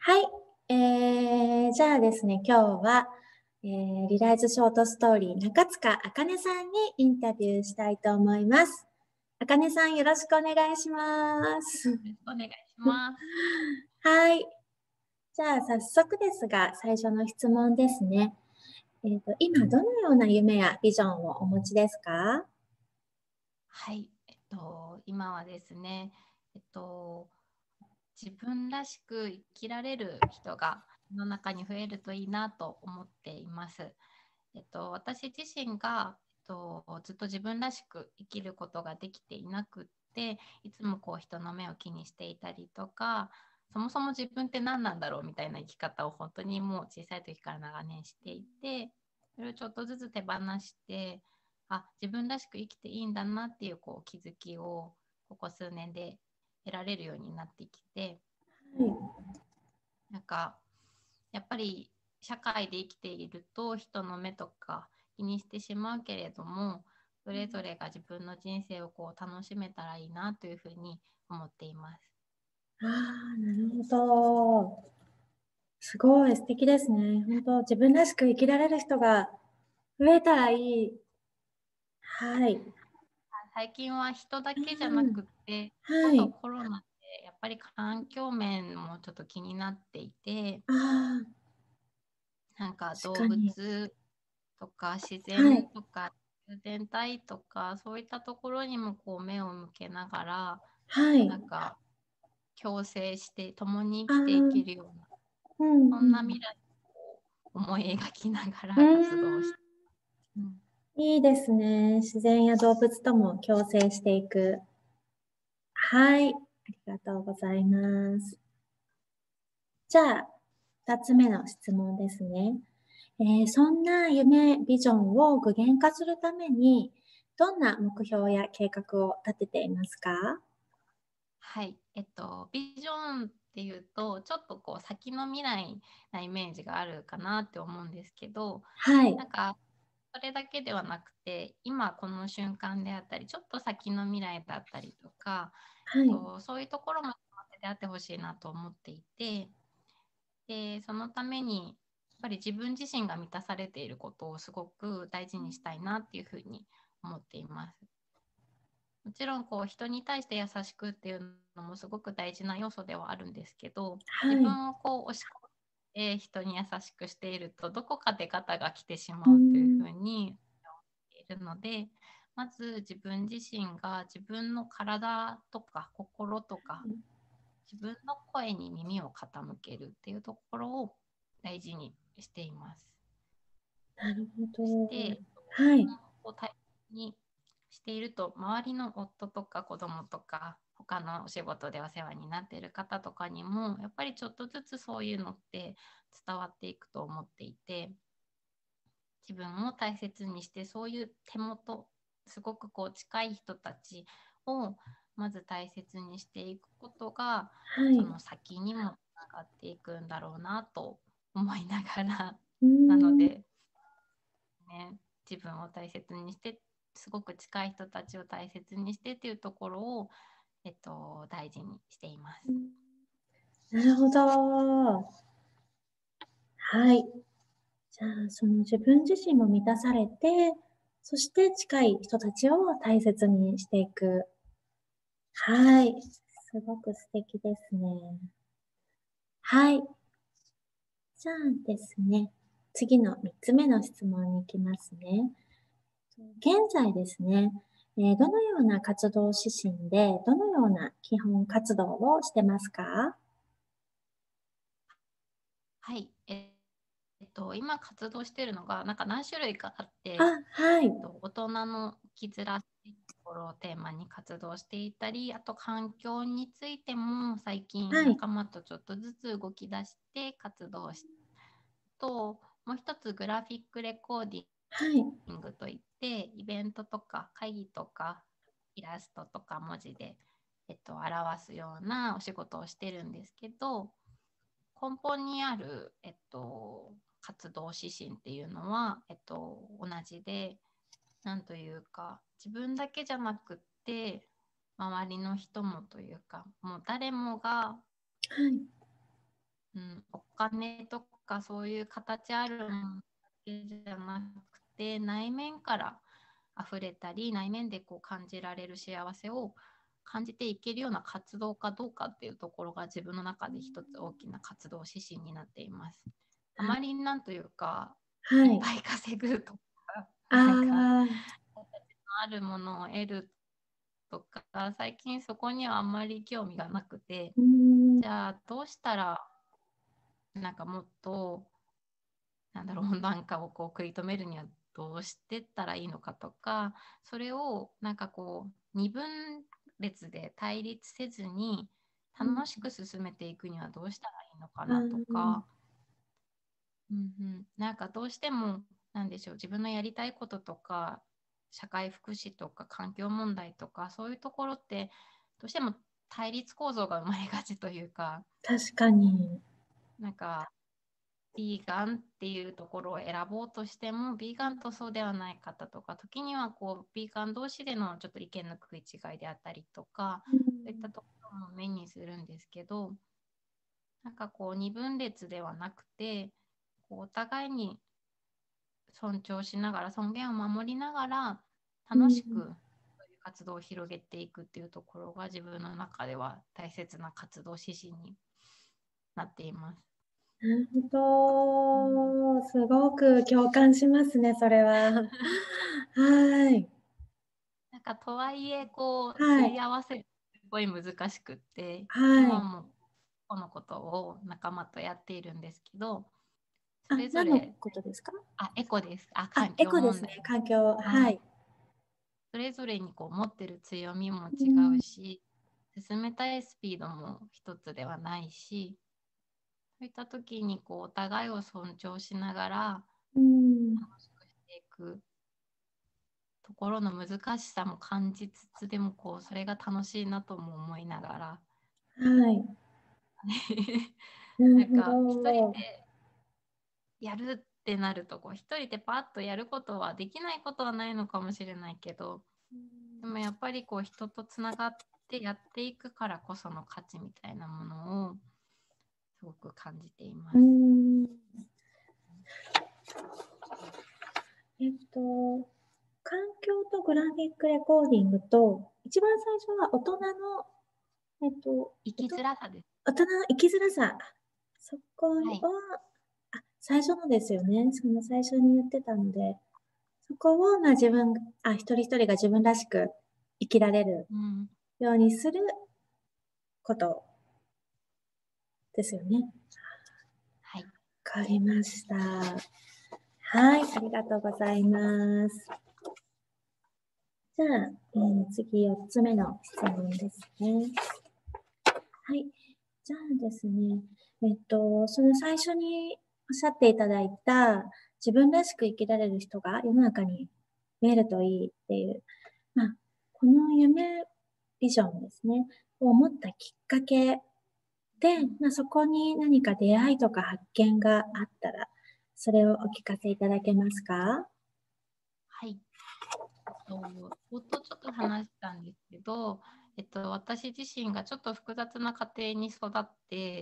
はい、じゃあですね、今日は、リライズショートストーリー中塚あかねさんにインタビューしたいと思います。あかねさんよろしくお願いします。 お願いします。 はい。じゃあ早速ですが、最初の質問ですね。今どのような夢やビジョンをお持ちですか？ はい、今はですね、自分らしく生きられる人が世の中に増えるといいなと思っています。私自身が、ずっと自分らしく生きることができていなくって、いつもこう人の目を気にしていたりとか、そもそも自分って何なんだろうみたいな生き方を本当にもう小さい時から長年していて、それをちょっとずつ手放して、自分らしく生きていいんだなっていうこう気づきをここ数年で得られるようになってきて、 はなんかやっぱり社会で生きていると人の目とか気にしてしまうけれども、それぞれが自分の人生をこう楽しめたらいいなというふうに思っています。 い。なるほど。すごい素敵ですね。本当自分らしく生きられる人が増えたらいい。はい。 最近は人だうけじゃなん。 くて、こそはい。 コロナでやっぱり環境面もちょっと気になっていて、 ああ、 なんか動確かに。 物とか自はい。 然とか全体とかそういったところにもこう目を向けながら、 はい。 なんか共生して共にああ、 生きていけるような、 うんそんな未来を思い描きながうん。 ら活動して、うん、 いいですね。自然や動物とも共生していく。はい。ありがとうございます。じゃあ、二つ目の質問ですね。そんな夢、ビジョンを具現化するために、どんな目標や計画を立てていますか？ はい、ビジョンっていうとちょっとこう先の未来なイメージがあるかなって思うんですけど、 はい。 なんかそれだけではなくて今この瞬間であったりちょっと先の未来だったりとか、 はい。 そういうところも幸せであってほしいなと思っていて、でそのためにやっぱり自分自身が満たされていることをすごく大事にしたいなっていうふうに思っています。もちろんこう人に対して優しくっていうのもすごく大事な要素ではあるんですけど、自はい。 分をこう押し込んで人に優しくしているとどこかでガタが来てしうまうというふん。 うに思っているので、まず自分自身が自分の体とか心とか自分の声に耳を傾けるっていうところを大事にしています。 なるほそしど。 て、 はい。 こう大切にしていると、周りの夫とか子供とか、他のお仕事でお世話になっている方とかにも、やっぱりちょっとずつそういうのって伝わっていくと思っていて、自分を大切にして、そういう手元、すごくこう近い人たちをまず大切にしていくことが、 はい。 その先にもつながっていくんだろうなと思いながら、 うーなのん。 で、ね、自分を大切にして、すごく近い人たちを大切にしてっていうところを、大事にしています。 なるほど。はい。じゃあ、その自分自身も満たされて、そして近い人たちを大切にしていく。はい。すごく素敵ですね。はい。じゃあですね、次の3つ目の質問に行きますね。現在ですね、どのような活動指針で、どのような基本活動をしてますか？ はい。今活動しているのが、なんか何種類かあって、 あ、はい。 大人の生きづらいところをテーマに活動していたり、あと環境についても最近はい。 仲間とちょっとずつ動き出して活動しと、もう一つグラフィックレコーディはい。 ングといって、イベントとか会議とかイラストとか文字で、表すようなお仕事をしてるんですけど、根本にある、活動指針っていうのは、同じで、なんというか、自分だけじゃなくって、周りの人もというか、もう誰もが、 はい。 お金とかそういう形あるものだけじゃなくて、内面から溢れたり、内面でこう感じられる幸せを感じていけるような活動かどうかっていうところが自分の中で一つ大きな活動指針になっています。あまりなんというか、 はい。 いっぱい稼ぐとか、 あなんかあ、 あるものを得るとか、最近そこにはあんまり興味がなくて、 うん、 じゃあどうしたらなんかもっとなんだろう、温暖化をこう食い止めるにはどうしてったらいいのかとか、それをなんかこう二分列で対立せずに楽しく進めていくにはどうしたらいいのかあなとー、 か、なんかどうしてもなんでしょう、自分のやりたいこととか社会福祉とか環境問題とかそういうところってどうしても対立構造が生まれがちというか、 確かに。 なんかビーガンっていうところを選ぼうとしても、ビーガンとそうではない方とか、時にはこうビーガン同士でのちょっと意見の食い違いであったりとか、 うそういったん、 ところも目にするんですけど、なんかこう二分裂ではなくて、こうお互いに尊重しながら、尊厳を守りながら、 うん、 楽しくそういう活動を広げていくっていうところが自分の中では大切な活動指針になっています。 なるうん、 ほど。すごく共感しますね、それは。はい。 なんかとはいえこうすはい。 り合わせるすごい難しくって、 はい。 今もこのことを仲間とやっているんですけど、そあ、 れぞ何のれ、 ことですか？ エコです。 あ、 環エ境問題。 コですね、環境。 はい。 はい。 それぞれにこう持ってる強みも違うん、 うし、進めたいスピードも一つではないし、そういった時にこうお互いを尊重しながらうん、 楽しくしていくところの難しさも感じつつ、でもこうそれが楽しいなとも思いながらはい。ななんるほか一人ど。 でやるってなるとこう一人でパッとやることはできないことはないのかもしれないけど、でもやっぱりこう人とつながってやっていくからこその価値みたいなものをすごく感じていまうす。 ん。環境とグラフィックレコーディングと、一番最初は大人の、 生きづらさです。 大人の生きづらさ。そこは、 はい。 最初のですよね。その最初に言ってたので、そこを、まあ自分、一人一人が自分らしく生きられるうん。 ようにすることですよね。わはい。 かりました。はい、ありがとうございます。じゃあ、次4つ目の質問ですね。はい。じゃあですね、その最初におっしゃっていただいた、自分らしく生きられる人が世の中に見えるといいっていう、まあ、この夢、ビジョンですね、を持ったきっかけで、まあ、そこに何か出会いとか発見があったら、それをお聞かせいただけますか？ はい。冒頭ちょっと話したんですけど、私自身がちょっと複雑な家庭に育って、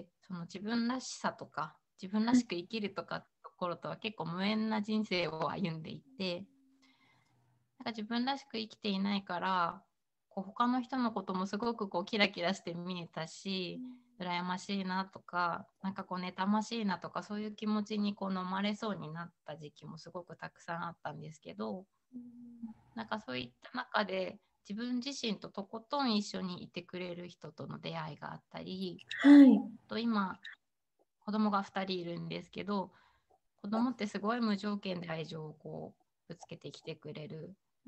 その自分らしさとか、自分らはい。 しく生きるとかところとは結構無縁な人生を歩んでいて、なんか自分らしく生きていないから、こう他の人のこともすごくこうキラキラして見えたし、羨ましいなとか、なんかこう妬ましいなとか、そういう気持ちにこう飲まれそうになった時期もすごくたくさんあったんですけど、なんかそういった中で自分自身ととことん一緒にいてくれる人との出会いがあったり、 はい。 と今子供が2人いるんですけど、子供ってすごい無条件で愛情をこうぶつけてきてくれるうん。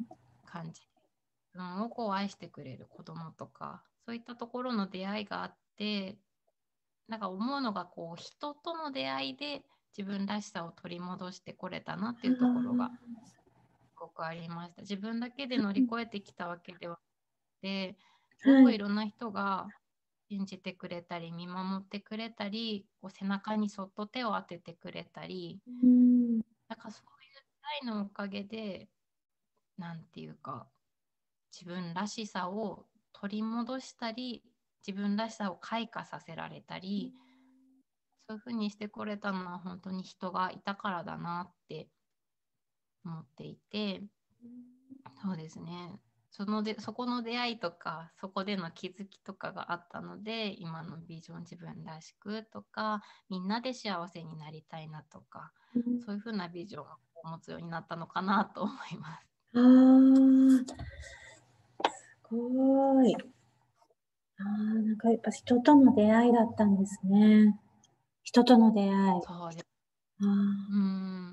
感じ、自分をこう愛してくれる子供とか、そういったところの出会いがあって、なんか思うのがこう人との出会いで自分らしさを取り戻してこれたなっていうところがすごくありました。自分だけで乗り越えてきたわけではなくて、すごはい。 くいろんな人が信じてくれたり見守ってくれたり、こう背中にそっと手を当ててくれたり、 うん。 なんかそういう愛のおかげで、なんていうか自分らしさを取り戻したり、自分らしさを開花させられたり、 そういうふうにしてこれたのは本当に人がいたからだなって思っていて、そうですね。そこの出会いとか、そこでの気づきとかがあったので、今のビジョン自分らしくとか、みんなで幸せになりたいなとか、そういうふうなビジョンを持つようになったのかなと思います。 あー、すごい。なんかやっぱ人との出会いだったんですね。人との出会い。 そうです。 あうん。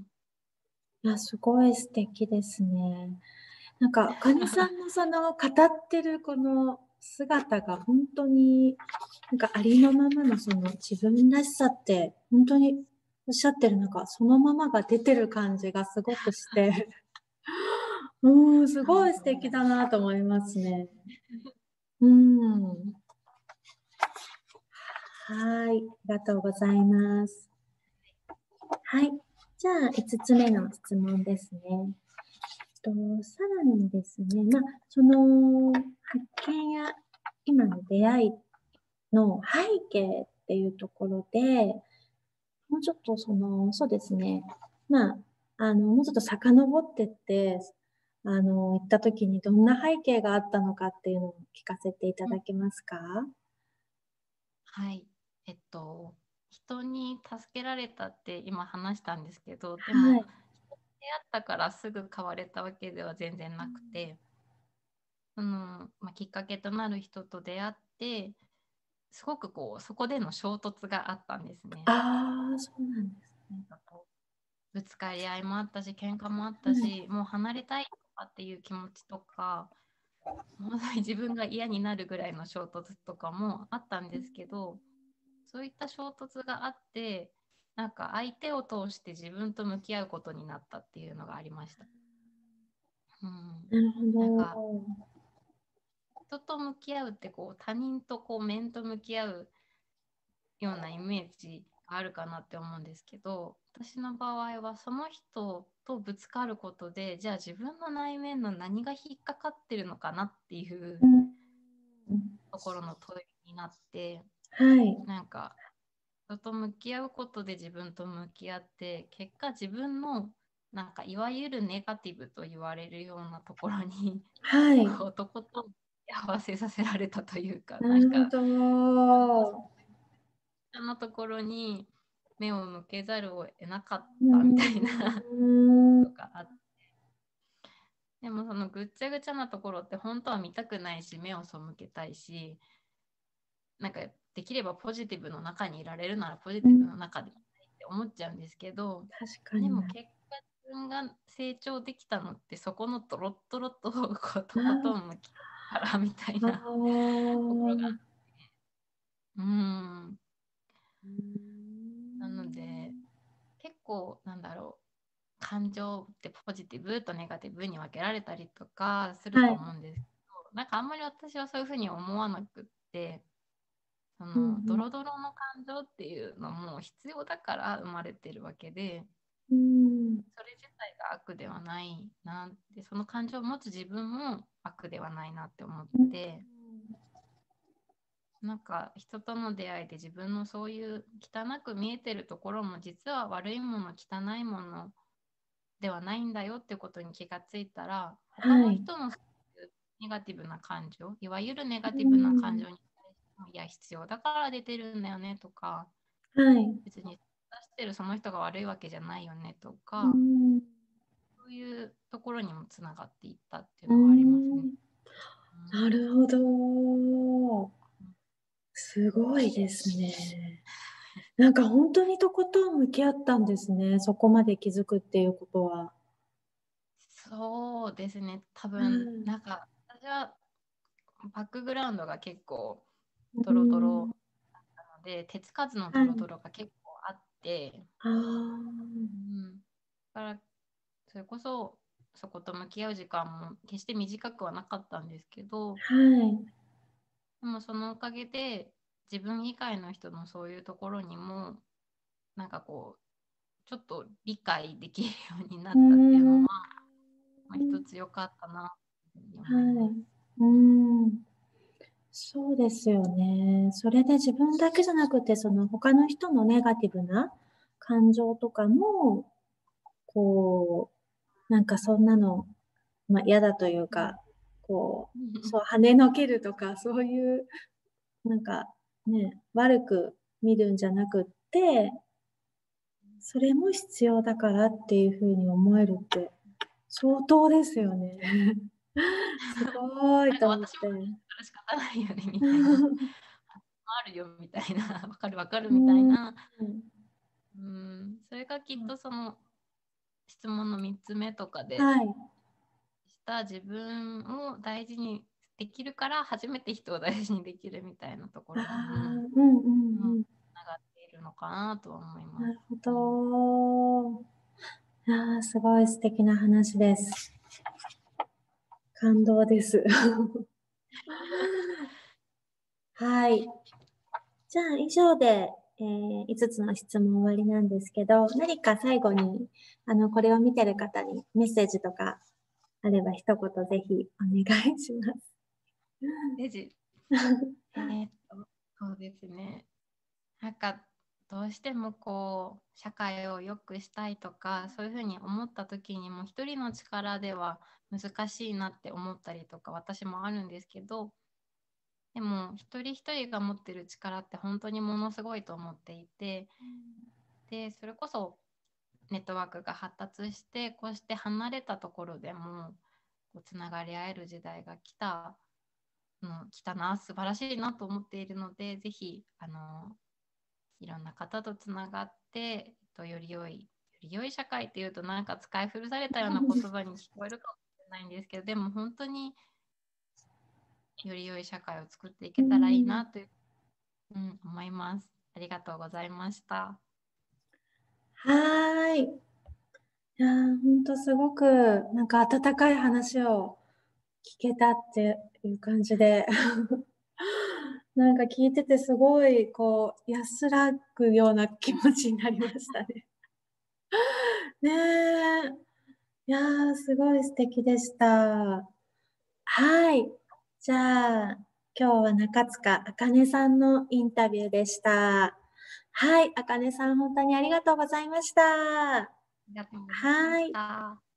すごい素敵ですね。なんか、カニさんのその語ってるこの姿が本当に、なんかありのままのその自分らしさって、本当におっしゃってるなんかそのままが出てる感じがすごくして、すごい素敵だなと思いますね。うん。はい、ありがとうございます。はい。じゃあ、5つ目の質問ですね。さらにですね、その発見や今の出会いの背景っていうところで、もうちょっとそうですね、もうちょっと遡ってって、行った時にどんな背景があったのかっていうのを聞かせていただけますか？ はい。人に助けられたって今話したんですけど、でも、 はい。 出会ったからすぐ変われたわけでは全然なくて、きっかけとなる人と出会って、すごくこう、そこでの衝突があったんですね。 ああ、そうなんですね。 なんかこうぶつかり合いもあったし、喧嘩もあっはい。 たし、もう離れたいとかっていう気持ちとか、本当に自分が嫌になるぐらいの衝突とかもあったんですけど、そういった衝突があって、なんか相手を通して自分と向き合うことになったっていうのがありました。うん、 なるほなんかど。 人と向き合うってこう他人とこう面と向き合うようなイメージがあるかなって思うんですけど、私の場合はその人とぶつかることで、じゃあ自分の内面の何が引っかかってるのかなっていううん。 ところの問いになって、 はい。 なんか人と向き合うことで自分と向き合って、結果自分のなんかいわゆるネガティブと言われるようなところにはい。 こうとことん合わせさせられたというか、 なるほなんかど。 そのところに目を向けざるを得なかっうたみたいなーん。 とかあって、でもそのぐっちゃぐちゃなところって本当は見たくないし、目を背けたいし、なんかできればポジティブの中にいられるならポジティブの中でいたいって思っちゃうんですけど、 確かにな。 でも結果自分が成長できたのってそこのドロッドロッととことあん向き合うからみたいあなところがあー。 って、うん。 うーなのでん。 結構なんだろう、感情ってポジティブとネガティブに分けられたりとかするとはい。 思うんですけど、なんかあんまり私はそういうふうに思わなくって、そうんうのドん。 ロドロの感情っていうのも必要だから生まれてるわけで、 うーん。 それ自体が悪ではないなって、その感情を持つ自分も悪ではないなって思っうん。 て、なんか人との出会いで自分のそういう汚く見えてるところも実は悪いもの、汚いものではないんだよってことに気がついたら、他はい。 の人のそういうネガティブな感情、いわゆるネガうティブな感ん。 情に対しても、いや、必要だから出てるんだよねとか、 はい。 別に出してるその人が悪いわけじゃないよねとうか、 ん。 そういうところにもつながっていったっていううのはありますね。 ん。なるほど。すごいですね。なんか本当にとことん向き合ったんですね。そこまで気づくっていうことは。 そうですね、多う分ん。 なんか私はバックグラウンドが結構うドロドロん。 なので、手つかずのドはい。 ロドロが結構あって、 ああ。 うん、だからそれこそそこと向き合う時間も決して短くはなかったんですけど、 はい。 でもそのおかげで自分以外の人のそういうところにもなんかこうちょっと理解できるようになうったっていうのは、 ん。 一つ良かったなというふうには思います。 い。うん。 そうですよね。それで自分だけじゃなくて、その他の人のネガティブな感情とかも、こなんかそんなの、嫌だといううんか、こうんそう、跳ねのけるとか、そういう、なんか、ね、悪く見るんじゃなくって、それも必要だからっていう風に思えるって、相当ですよね。すごいなんかと思って。 私もそれ仕方ないよねみたいな、あるよみたいな、わかるわかるみたいうん。 な、それがきっとその質問の3つ目とかではい。 した自分を大事にできるから初めて人を大事にできるみたいなとこああ、 ろにも、 うんうんうん。 つながっているのかなとは思います。 なるほど。ああ、すごい素敵な話です。感動です。はい。じゃあ以上で、5つの質問終わりなんですけど、何か最後に、これを見てる方にメッセージとかあれば一言ぜひお願いします。 レジ、そうですね。なんかどうしてもこう社会を良くしたいとかそういうふうに思った時にも一人の力では難しいなって思ったりとか私もあるんですけど、でも一人一人が持ってる力って本当にものすごいと思っていて、でそれこそネットワークが発達してこうして離れたところでもこうつながり合える時代が来たな、素晴らしいなと思っているので、ぜひいろんな方とつながって、より良い社会っていうとなんか使い古されたような言葉に聞こえるかもしれないんですけど、でも本当により良い社会を作っていうけたらいいん、 なという、思います。ありがとうございました。 はーい。いやー、ほんとすごく、なんか温かい話を聞けたっていう感じで、なんか聞いててすごい、安らぐような気持ちになりましたね。ねえ。いやー、すごい素敵でした。はい。じゃあ、今日は中塚茜さんのインタビューでした。はい、茜さん、本当にありがとうございました。 ありがとうございましはい。 た。